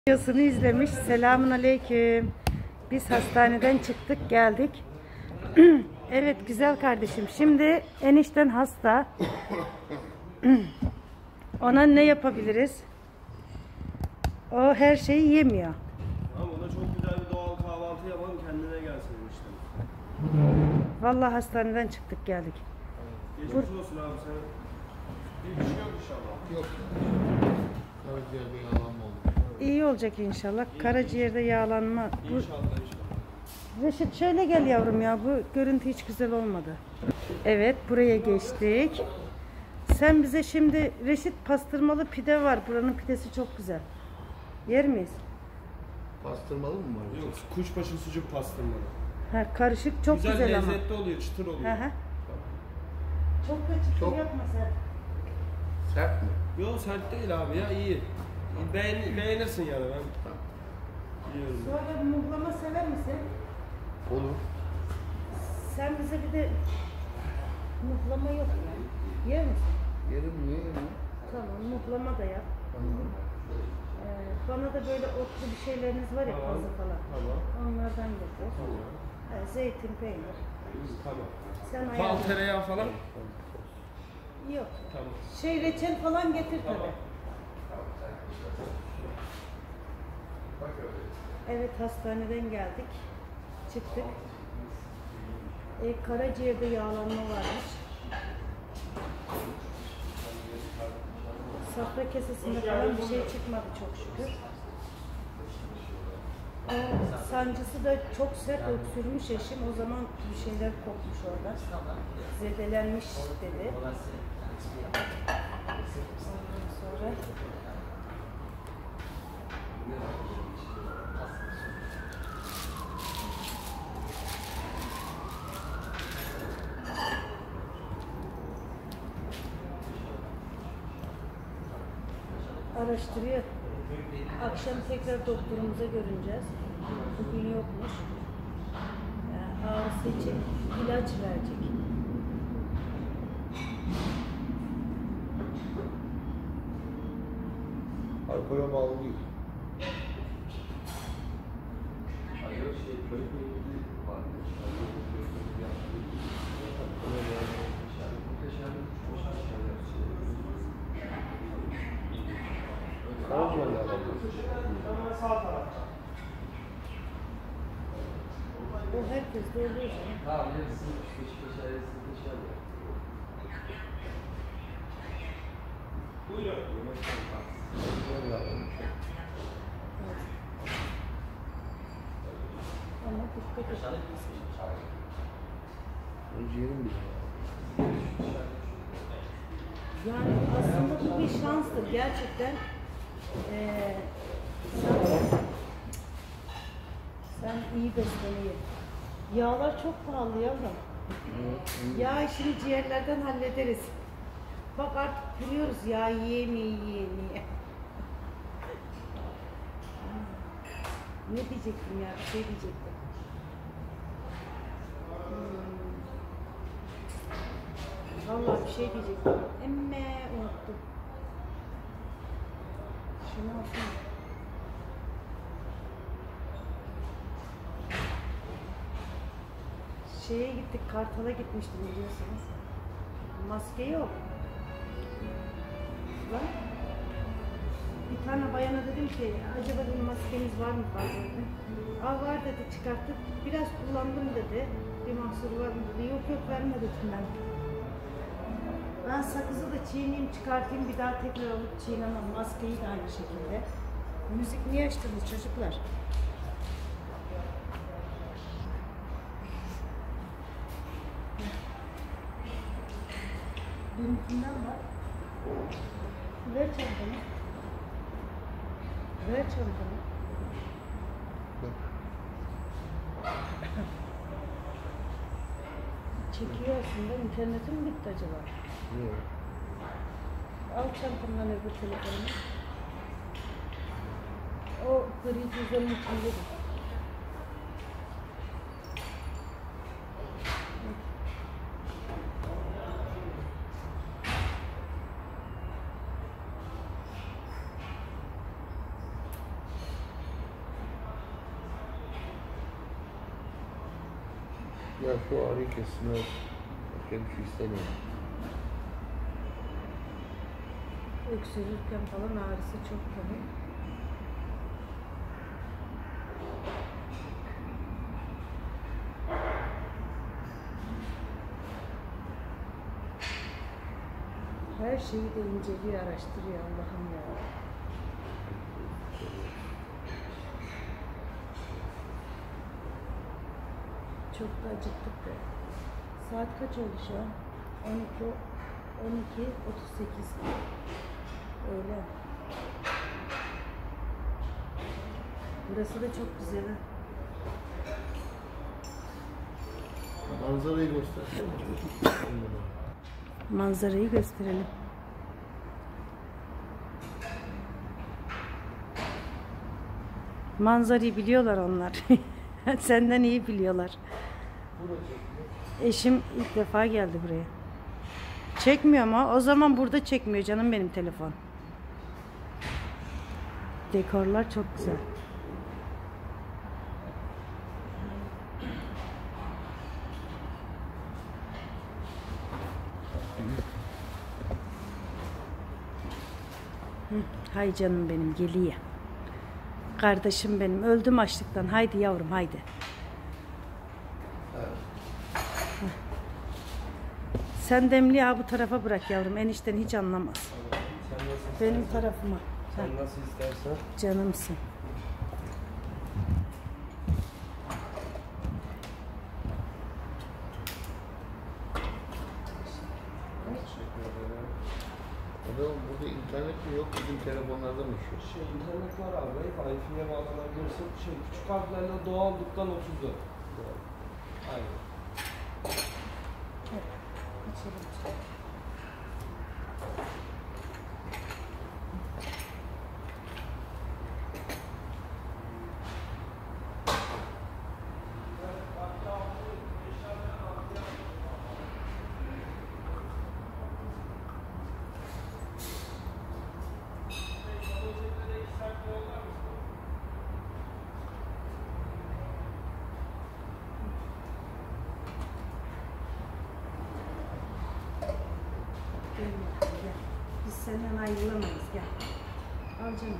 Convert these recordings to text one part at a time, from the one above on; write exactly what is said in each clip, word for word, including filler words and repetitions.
Videosunu izlemiş. Selamun aleyküm. Biz hastaneden çıktık geldik. Evet güzel kardeşim. Şimdi enişten hasta. Ona ne yapabiliriz? O her şeyi yemiyor. Ama ona çok güzel bir doğal kahvaltı yapalım, kendine gelsin işte. Vallahi hastaneden çıktık geldik. Geçmiş olsun abi, sen bir şey yok inşallah. Yok. Karaciğerde yağlanma oldu. İyi olacak inşallah. Karaciğerde yağlanma. Bu... İnşallah inşallah. Reşit şöyle gel yavrum ya. Bu görüntü hiç güzel olmadı. Evet buraya geçtik. Sen bize şimdi Reşit pastırmalı pide var. Buranın pidesi çok güzel. Yer miyiz? Pastırmalı mı var? Yok, kuşbaşı sucuk pastırmalı. Ha, karışık çok güzel, güzel ama. lezzetli oluyor, çıtır oluyor. Hı hı. Çok da çıtır Çok- yapma sen. Sert mi? Yok sert değil abi ya, iyi. Beğen, beğenirsin yani ben. Biliyorum. Sonra muhlama sever misin? Olur. Sen bize bir de muhlama yok yani. Yer misin? Yerim niye yerim? Tamam muhlama da yap. Tamam. Ee, bana da böyle otlu bir şeyleriniz var ya, Tamam. fazla falan. Tamam. Onlardan getir. Tamam. Ee, zeytin, peynir. Tamam. Sen Bal, ayarla. tereyağı falan. Yok. Tamam. Şey reçel falan getir Tamam. tabii. Evet hastaneden geldik. Çıktık. E, karaciğerde yağlanma varmış. Safra kesesinde falan bir şey çıkmadı çok şükür. O sancısı da çok sert öksürmüş eşim. O zaman bir şeyler kopmuş orada. Zedelenmiş dedi. Ondan sonra araştırıyor. Akşam tekrar doktorumuza görüneceğiz. Bugün yokmuş. Yani ağrısı için ilaç verecek. Alkole bağlı değil. Karaciğer yağlanma. O herkeste oluyor canım. Buyurun. Karaciğer yağlanma. Ama dikkat et. Ciğerim bile. Yani aslında bu bir şanstır gerçekten. Ee, sen, sen iyi besleneyi. Yağlar çok pahalı yavrum. Yağ işini ciğerlerden hallederiz. Bak artık biliyoruz yağ yiyemeye yiyemeye. Ne diyecektim ya? Bir şey diyecektim. Hmm. Vallahi bir şey diyecektim. Emme unuttum. Şunu alsana. Şeye gittik, Kartal'a gitmiştim biliyorsunuz. Maske yok. Lan. Bir tane bayana dedim ki, acaba bir maskeniz var mı fazla dedim. Aa var dedi, çıkarttık. Biraz kullandım dedi. Bir mahsuru var mı dedi. Yok yok verme dedim ben. Ben sakızı da çiğneyim, çıkartayım, bir daha tekrar alıp çiğnemem. Maskeyi de aynı şekilde. Müzik niye açtınız çocuklar? Benimkinden var. Ver çantanı. Ver çantanı. Çekiyor aslında. İnternetim mi bitti acaba? Niye? Al çantamdan öbür telefonumu. O gri cüzdanın içindedir. Ya şu ağrıyı kessinler. Başka bir şey istemiyorum. Öksürürken falan ağrısı çok tabii. Her şeyi de inceliyor, araştırıyor Allah'ım ya. Çok da acıktık be. Saat kaç oldu şu an? on iki, on iki otuz sekiz. Öyle. Burası da çok güzel. Ha. Manzarayı göstersene. Manzarayı gösterelim. Manzarayı biliyorlar onlar. Senden iyi biliyorlar. Eşim ilk defa geldi buraya. Çekmiyor mu? O zaman burada çekmiyor canım benim telefon. Dekorlar çok güzel. Hı, hay canım benim geliyor. Kardeşim benim. Öldüm açlıktan. Haydi yavrum haydi. Hı. Sen demliği ha bu tarafa bırak yavrum. Enişten hiç anlamaz. Sen nasıl Benim istersen. tarafıma. Sen Ha, nasıl istersen. canımsın. Teşekkür ederim. Adam burada internet mi yok? Bizim telefonlarda mı şu? Şey internet var abi. Wi-Fi'ye bağlanabilirsin. Şey küçük harflerle doğallıktan otuz dört. Doğal. Aynen. Evet, içelim. Gel, gel. Biz senden ayrılamayız. Gel. Al canım.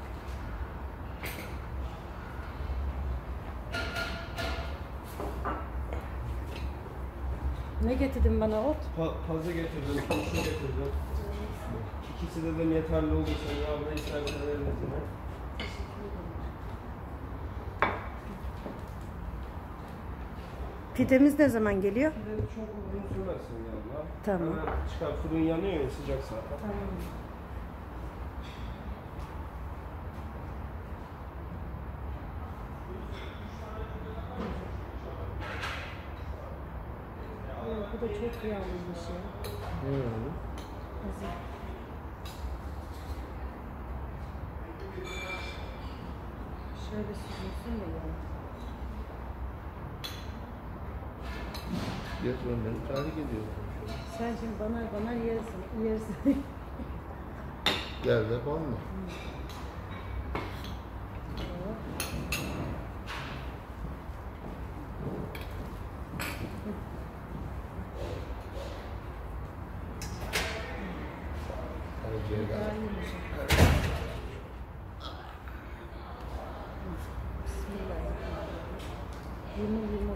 Ne getirdin bana ot? Pa pazı getirdim, turşu getirdim. İkisi de de yeterli oldu senin abla istersen elletine. Pidemiz ne zaman geliyor? Bir de çok uzun sürmesin ya. Tamam. Hemen çıkar, fırın yanıyor ya sıcak zaten. Tamam. Evet, bu da çok yağlıymış ya. Ne yani? Hazır. Şöyle süzülsün de ya. Ya sonra beni tahrik ediyorsun. Sen şimdi bana bana yersin, yersin. Gel de banma. Hadi gel Daha gel. iyiymiş. Bismillahirrahmanirrahim. Yumur yumur.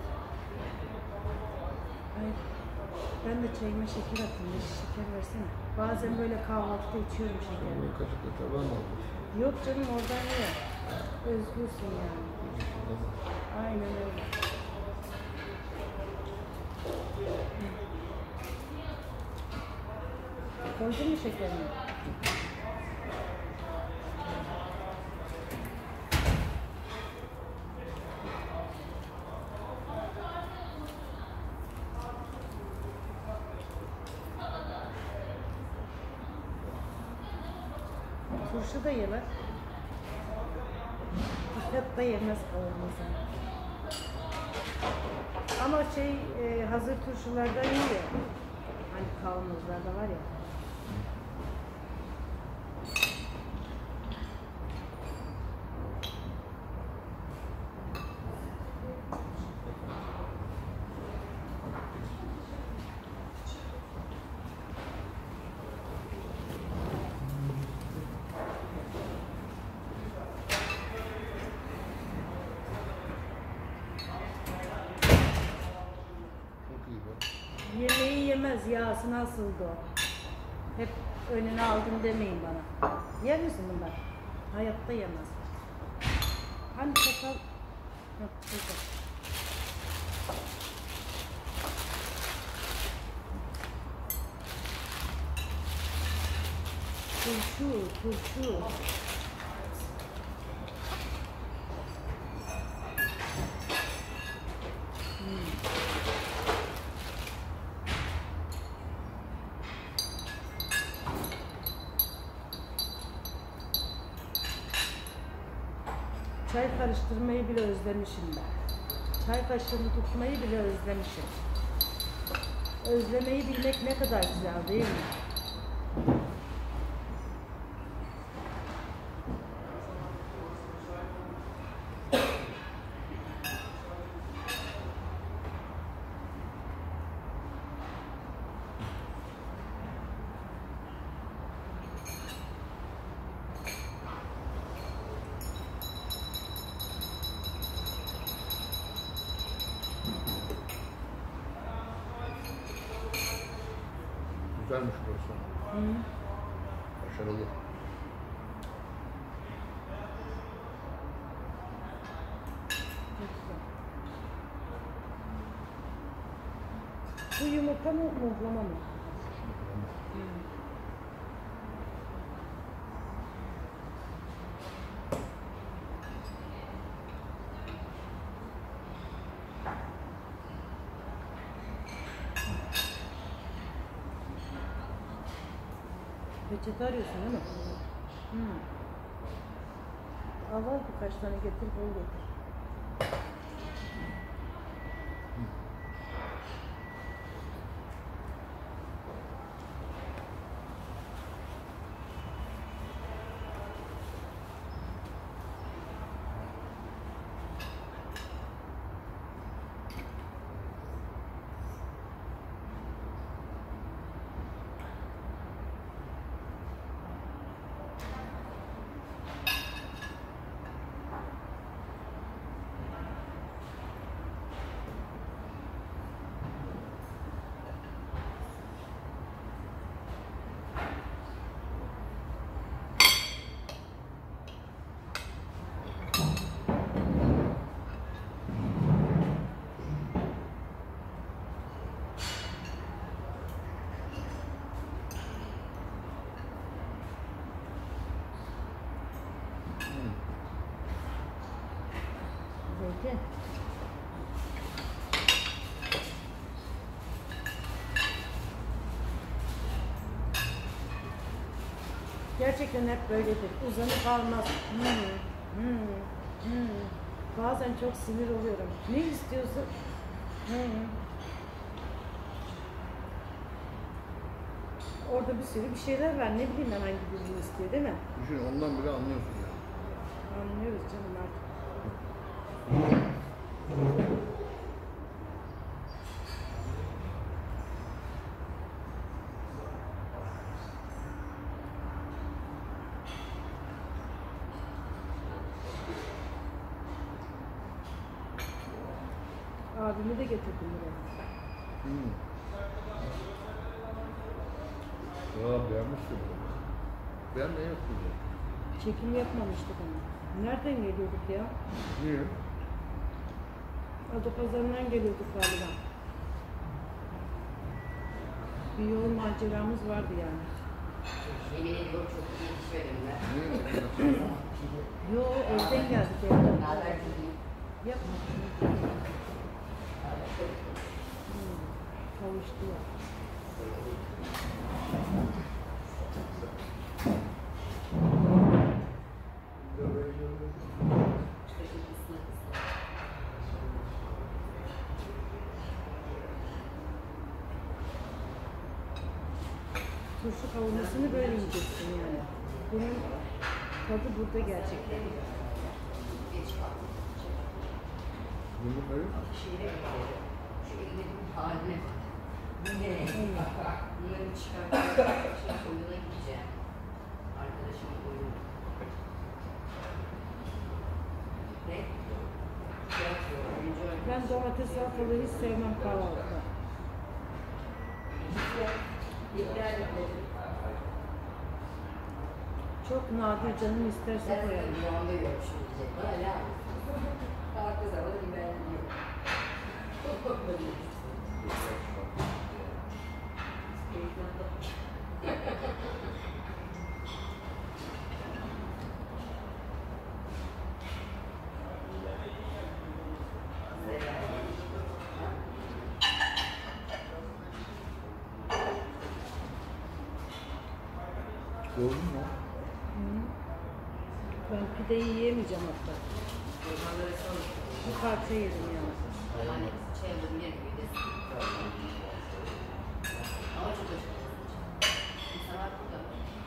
Ay, ben de çayıma şeker atayım. Bir şeker versene. Bazen böyle kahvaltıda içiyorum şeker. Bunu kaşıkla taban mı aldın? Yok canım oradan ye. Özgürsün yani. Aynen öyle. Koydun mu şekerini? Turşu da ye bak. Dikkat da yemez kavurmasını. Ama şey e, hazır turşularda iyi ya. Hani kavanozlarda var ya. yemez yağsı nasıldı o? Hep önüne aldım demeyin bana. Yer misin bunlar? Hayatta yemez. Hani çatal? Yok, burada. Turşu, turşu. Hmm. Çay karıştırmayı bile özlemişim ben. Çay kaşığını tutmayı bile özlemişim. Özlemeyi bilmek ne kadar güzel değil mi? Güzelmiş burası. Hı. Başarılı. Çok güzel. Bu yumurta mı, muhlama mı? Hı. Peçete arıyorsun değil mi? Hı. Al al birkaç tane getir, bol getir. Zeytin. Gerçekten hep böyledir. Uzanıp almaz. Hmm, hmm, hmm. Bazen çok sinir oluyorum. Ne istiyorsun? Hmm. Orada bir sürü bir şeyler var. Ne bileyim ben hangi birini istiyor değil mi? Düşün ondan bile anlıyorsun ya. Anlıyoruz canım artık. Abimi de getirdim buraya. Hmm. Ya beğenmişsin. Beğenmeyi yaptın ya. Çekim yapmamıştık ama. Nereden geliyorduk ya? Niye? Adapazarı'ndan geliyorduk galiba. Bir yol maceramız vardı yani. Yemin ediyorum çok iyi yetişmedim ben. Niye? Yo, evden geldik evden. Naber çocuğum? Yapma. Hmm, kavuştular. Çocuk ıslık ıslık. Turşu kavurmasını böyle yiyeceksin yani. Bunun tadı burada gerçekten. Geç kaldım. Yumurtayı Şehre gidiyorum. Şu elimin haline bak. Bu ne? Bunları çıkartıp şimdi oyuna gideceğim. Arkadaşımın oyunu. Ne? Tiyatro, oyuncu oyunu. Ben domates salatalığı hiç sevmem kahvaltıda. Çok nadir canım isterse Ben koyarım. bir anda görmüşüm diyecek. Hala. Farklı zamanda bir beğendim yok. Gördün mü? Ben pideyi yiyemeyeceğim hatta. Bir parça yedim yani. Yani şey yapalım yerine gidesin. Ama çok açık. İnsanlar burada.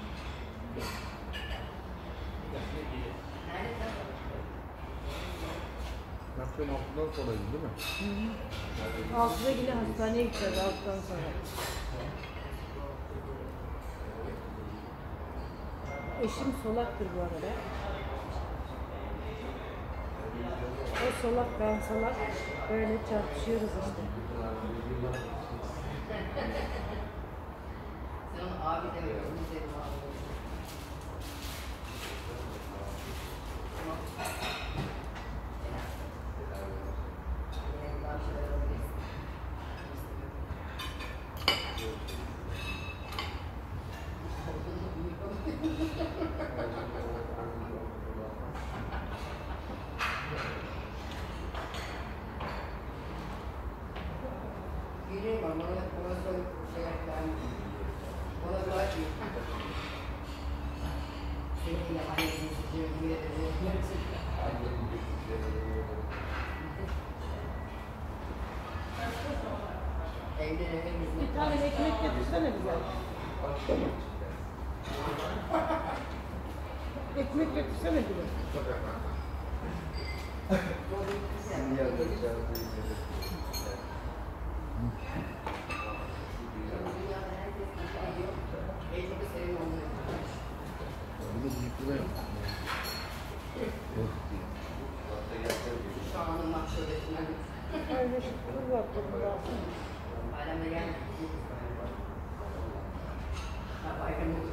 Nerede sen? Akşam altıdan sonraydı değil mi? Altıda yine hastaneye gideceğiz altıdan sonra. Eşim solaktır bu arada. O solak, ben solak. Böyle çarpışıyoruz işte. Sen onu abi demiyorsun. Biz de bunu abi. Gülüyor ama bana, bana soy şey yapar. Bana dua et. Senin yalan yediğin sıkıyor gibi gerçekten. Evde eve Bir tane ekmek getirsene bize. Ekmek getirsene bize. Bir de bıyıklı da yok. Yok diye. Şu anın mahşuretinden Öyle şükür var burada. alemde gelmedi. Ha bayram olur.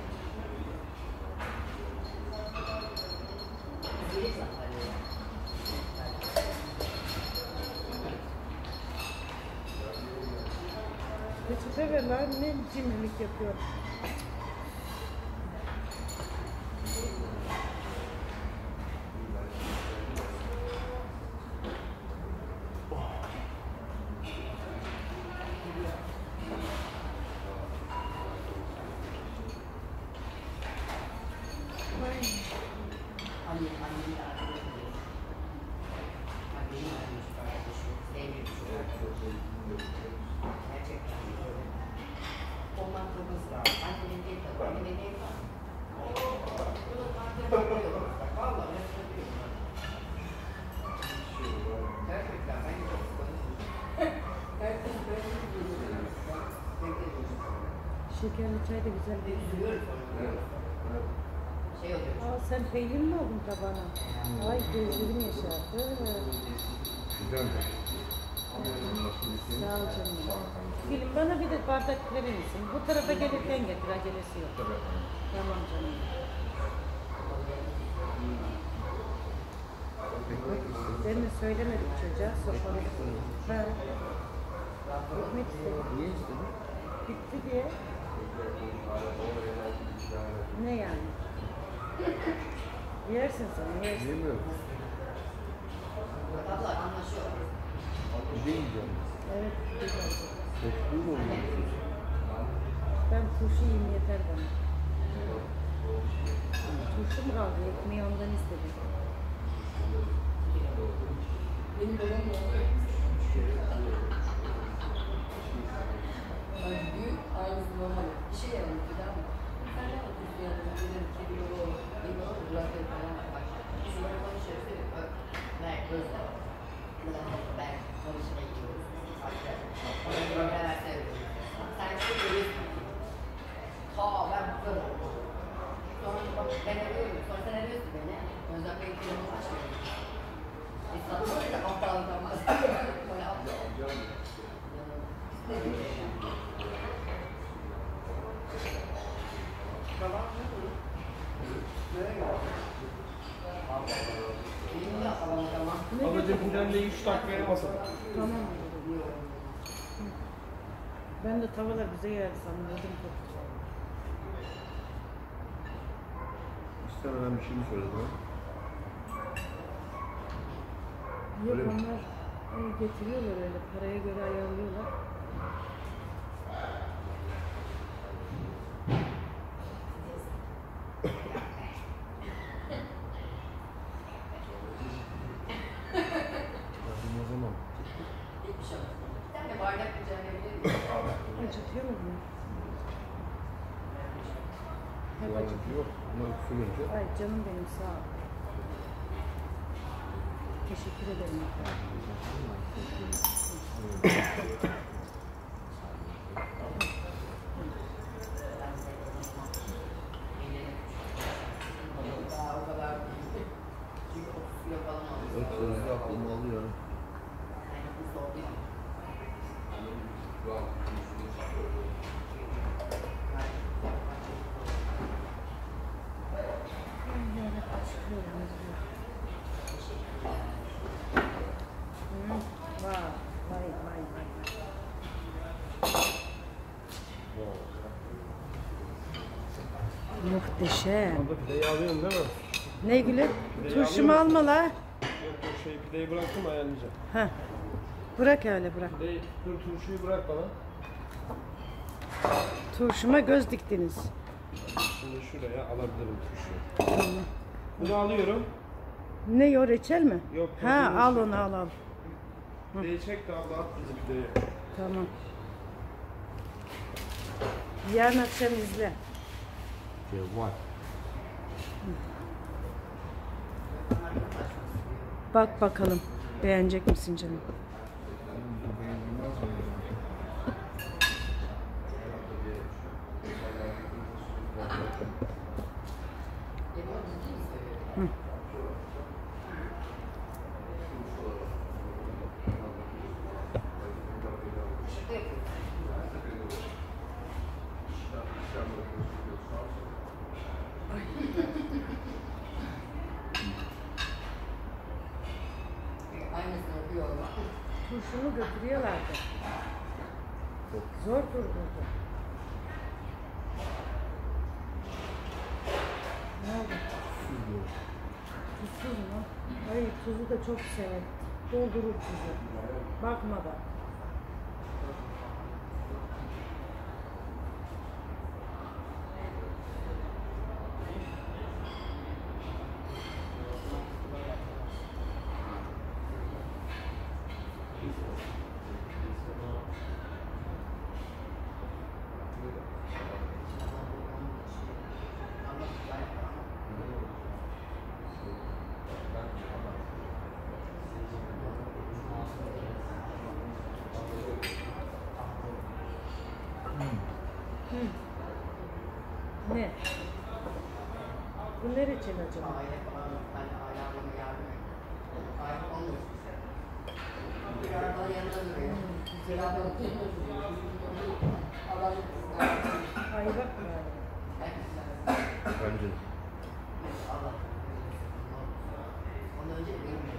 Biz zaten. Peçete ver lan, ne cimrilik yapıyor. Anne, annemin de arkadaşı. Annemin arkadaşı, arkadaşı. Sevgili çocuk. Gerçekten böyle. Olmak zorundası var. Annemin değil tabii. Annemin değil tabii. Bunu artık yapıyorum. Vallahi yapıyorum. Gerçekten ben de çok sıkıldım. Herkes böyle bir durum. Şekerli çay da güzel değil. Üzülüyorum sonra. Şey oluyor. Aa, sen peynir mi aldın tabağına? Ay gözlerim yaşardı. Güzel. Sağ ol canım. Film bana bir de bardak verir misin? Bu tarafa gelirken getir, acelesi yok. Tamam canım. Ben de söylemedim çocuğa, sopalı. Ha. Ekmek istedim. Niye istedin? Bitti diye. Ne yani? Yersin sen, yersin. Yemiyorum. Adamlar anlaşıyorlar. Bir de yiyeceğim. Evet, güzel. Bekliyor mu? Ben turşu yiyeyim yeter bana. Turşu mu kaldı? Ekmeği ondan istedim. Benim babam da ben büyük aynısı normal. Bir şey yapmış bir daha mı? Sen ne yapıyorsun yani? Benim kedi yolu, bir yolu, bırakıyor falan. Bak, biz böyle konuşuyoruz değil mi? Bak, ben gözle. Ben konuşmaya gidiyoruz. Ona göre neler seviyorum. Sen işte görüyorsun. Ha ben böyle oldum. Sonra bak ben arıyorum. Sonra sen arıyorsun beni. O yüzden benim telefonum açmıyor. İnsanlar böyle aptallıktan bahsediyor. Böyle aptal. Ne Ablacığım götürdün? fidanlayı üç dakikaya masada. Tamam. Ben de tavalar bize geldi sanıyordum. İstemeden bir şey mi söyledin? Yok Öyle mi? onlar e, getiriyorlar öyle paraya göre ayarlıyorlar. Yardım o zaman. Hiçbir şey olmaz. Bir tane bardak rica edebilir miyim? Acıtıyor mu bunu? Hep Şu acıtıyor. an yok. Bunları sürünce. Ay canım benim sağ ol. Teşekkür ederim. Daha o kadar değil. Çünkü otuz kilo falan alıyor. Yok sözlü aklımı alıyor. Yani bu zor değil mi? Hı, vay, vay, vay, vay. Muhteşem. Abla pideyi alıyorsun değil mi? Ne gülüm? Pideyi Turşumu alıyor musun? alma la. Yok yok şey pideyi bıraktım ayarlayacağım. Heh. Bırak öyle bırak. Pideyi, dur turşuyu bırak bana. Turşuma göz diktiniz. Şimdi şuraya alabilirim turşuyu. Tamam. Bunu alıyorum. Ne o reçel mi? Yok, Ha tabii, al yok. onu al al. Pideyi çek de abla at bizi pideyi. Tamam. Yarın akşam izle. Cevval. Bak bakalım. Beğenecek misin canım? Hı. Aynısını yapıyorlar. Turşunu götürüyorlardı. Zor durdurdu. Ne oldu? Tuzsuz mu? Ay tuzu da çok sever. Doldurur tuzu. Bakmadan. Hı. Ne? Bu ne reçel acaba? Aile falan, ben aile ablama yardım ettim. Aile olmuyor. Bir arabanın yanında duruyor. Bir arabanın yanında duruyor. Allah'ın kızı. Ay bak galiba. Bence de. Allah. Ondan önce benim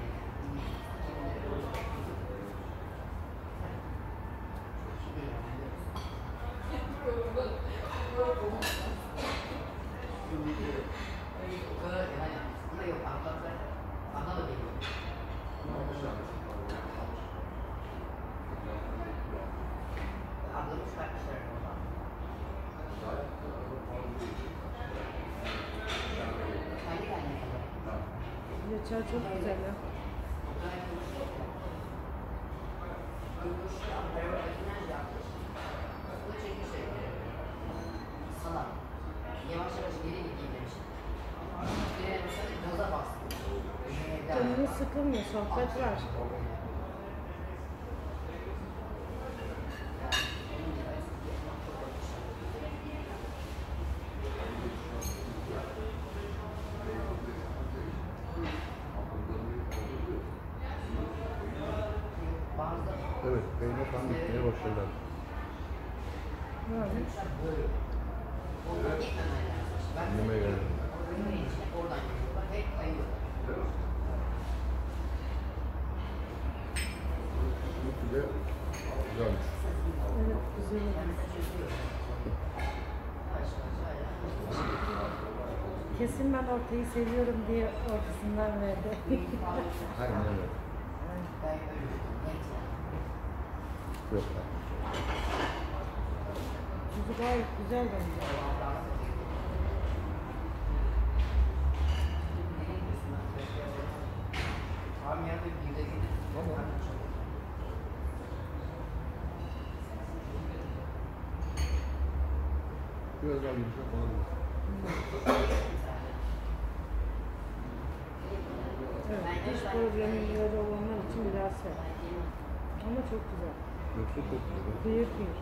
ama yok ahlakla aha da geliyor. Ablamı çıkartmışlar oradan. Kendi kendine kalıyor. Reçel çok güzel ya. Salak. Yavaş yavaş geri gideyim demiş. Geri gaza bastım. Canını sıkılmıyor, sohbet var. Evet, peynir falan gitmeye başladılar. Ne olmuş? Oradan gitmemen lazım. Ben Yemeğe geldim. oradan geliyorlar. Hep kayıyorlar. bile güzelmiş. Evet, güzel olmuş. Kesin ben ortayı seviyorum diye ortasından verdi. Aynen öyle. Yok lan. Tuzu gayet güzel bence. Biraz daha yumuşak olabilir. Evet, diş problemleri olanlar için biraz sert. Ama çok güzel. Yoksa çok güzel. Kıyır kıyır.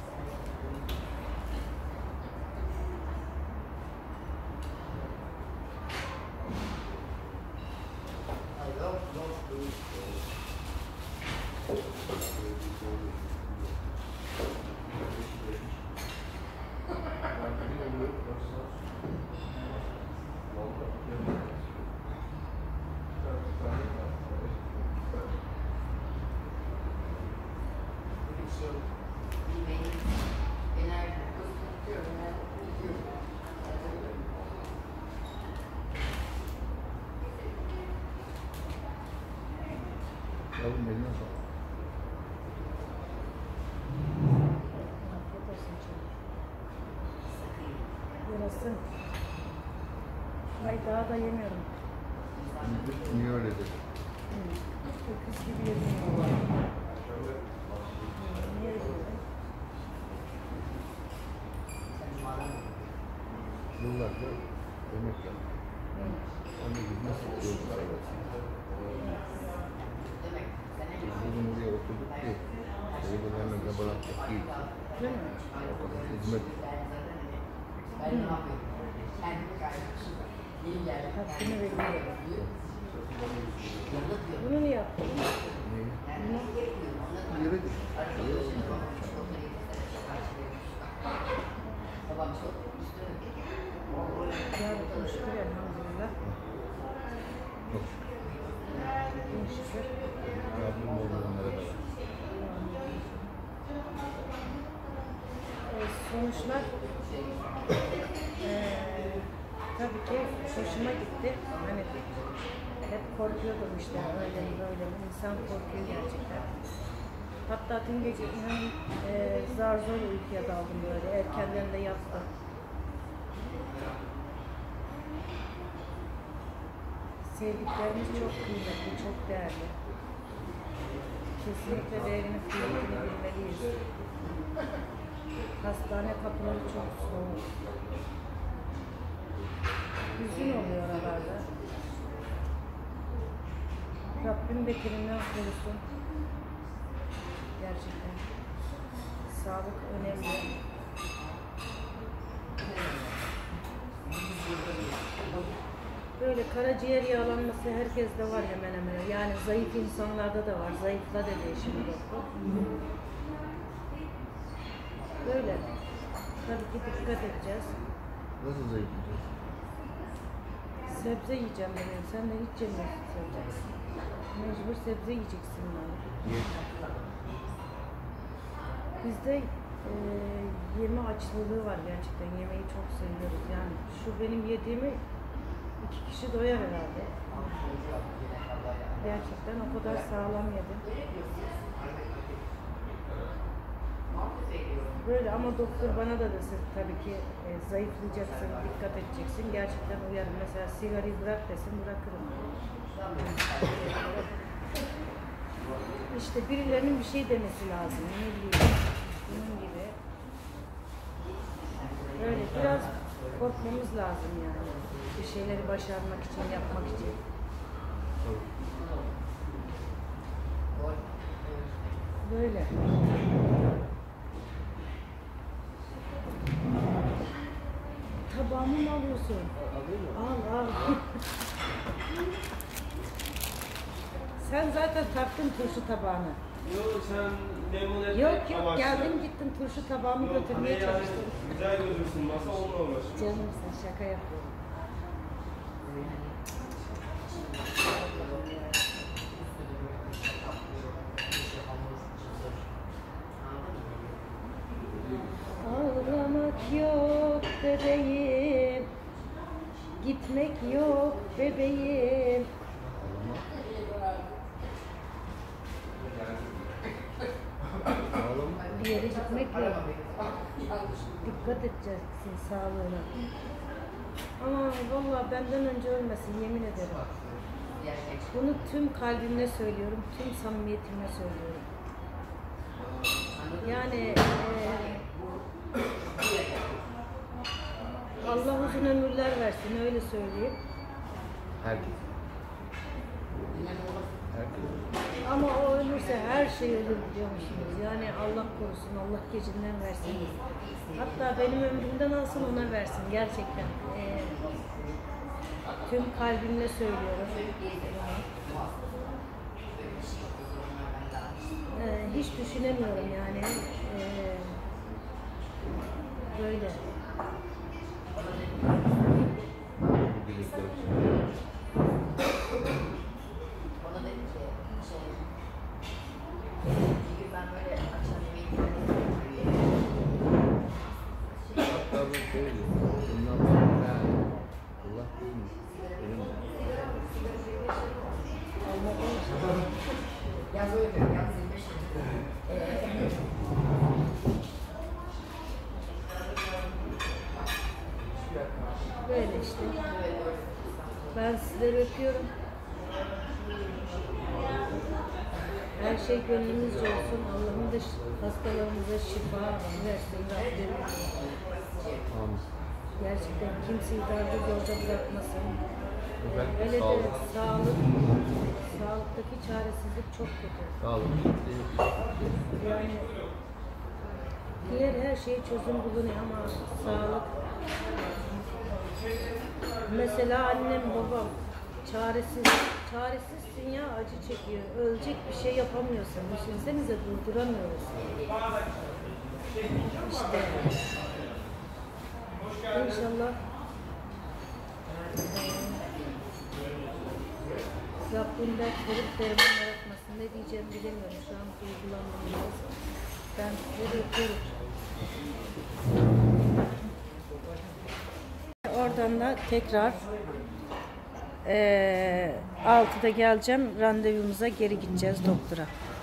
Yavrum eline sağlık. Afiyet olsun canım. Burası. Ay daha da yemiyorum. Niye öyle dedi? Öküz gibi yemiyorum. Niye öyle? Yıllarca yemek yaptım. Anne gibi nasıl çocuklar var? Bugün buraya oturduk ki Seyir'in yanına bıraktık değil. Değil mi? Hizmet. Hakkını veriyorum. Bunu niye yaptın? Bunu Yere düştü. güzel bir şükür elhamdülillah. Çok şükür. Bin şükür. Rabbim oğullarına da var. Ee, sonuçlar ee, tabii ki hoşuma gitti. Hani hep korkuyordum işte öyle mi böyle mi. İnsan korkuyor gerçekten. Hatta dün gece inanın ee, zar zor uykuya daldım böyle. Erkenden de yattım. Sevdiklerimiz çok kıymetli, çok değerli. Kesinlikle değerinin kıymetini bilmeliyiz. Hastane kapıları çok soğuk. Hüzün oluyor oralarda. Rabbim bekirinden korusun. Gerçekten. Sağlık önemli. Böyle karaciğer yağlanması herkeste var hemen hemen. Yani zayıf insanlarda da var. Zayıfla dedi şimdi doktor. Böyle. Tabii ki dikkat edeceğiz. Nasıl zayıflayacağız? Sebze yiyeceğim ben. Sen de hiç yemiyorsun sebze. Mecbur sebze yiyeceksin yani. Niye? Bizde e, yeme açlılığı var gerçekten. Yemeği çok seviyoruz. Yani şu benim yediğimi iki kişi doyar herhalde. Gerçekten o kadar sağlam yedim. Böyle ama doktor bana da desin tabii ki e, zayıflayacaksın, dikkat edeceksin. Gerçekten uyarım. Mesela sigarayı bırak desin, bırakırım. İşte birilerinin bir şey demesi lazım. Ne bileyim. Bunun gibi. Böyle biraz korkmamız lazım yani. Bir şeyleri başarmak için, yapmak için. Böyle. Tabağımı mı alıyorsun? Al al. Sen zaten taktın turşu tabağını. Yok sen memnun etmek Yok yok amaçlı. geldin gittin turşu tabağımı götürmeye Hani yani çalıştın. güzel gözüksün masa onunla uğraşıyor. Canımsın şaka yapıyorum. gitmek yok bebeğim. Ağlama. Bir yere gitmek yok. Dikkat edeceksin sağlığına. Ama vallahi benden önce ölmesin yemin ederim. Bunu tüm kalbimle söylüyorum, tüm samimiyetimle söylüyorum. Yani eee Allah uzun ömürler versin, öyle söyleyeyim. Herkes. Herkes. Ama o ölürse her şey ölür biliyormuşsunuz. Yani Allah korusun, Allah gecinden versin. Hatta benim ömrümden alsın ona versin gerçekten. Ee, tüm kalbimle söylüyorum. Ee, hiç düşünemiyorum yani. Ee, böyle. Bana dedi ki şey, bir gün ben böyle akşam yemeği Hatta ben şöyle diyorum. Bundan sonra ben Allah bilmiyor. Benim yaz öyle yapıyorum, yaz yirmi beş Böyle işte. Ben sizleri öpüyorum. Her şey gönlünüzce olsun. Allah'ım da hastalarımıza şifa versin Rabbim. Amin. Gerçekten kimseyi darda zorda bırakmasın. Özellikle Hele de sağlık. sağlık, sağlıktaki çaresizlik çok kötü. Sağlık. Yani diğer her şeye çözüm bulunuyor ama sağlık. Mesela annem babam çaresiz, çaresizsin ya, acı çekiyor. Ölecek bir şey yapamıyorsun. Düşünsenize durduramıyoruz. İşte İnşallah Rabbim dert verip derman yaratmasın. Ne diyeceğimi bilemiyorum. Şu an duygulandım biraz. Ben sizleri öpüyorum. Oradan da tekrar eee altıda geleceğim. Randevumuza geri gideceğiz doktora.